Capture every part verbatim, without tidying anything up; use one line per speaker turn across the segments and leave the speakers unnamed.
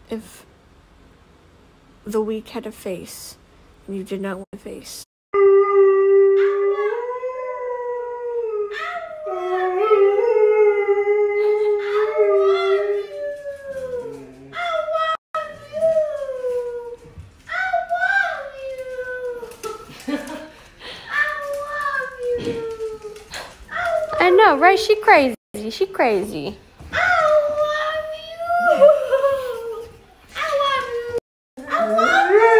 if the week had a face and you did not want a face. I know, right? She crazy. She crazy.
I love you. I love you. I love you.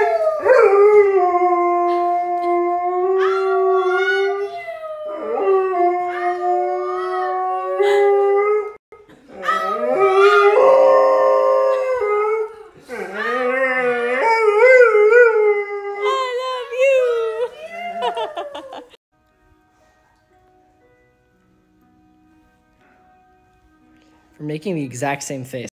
For making the exact same face.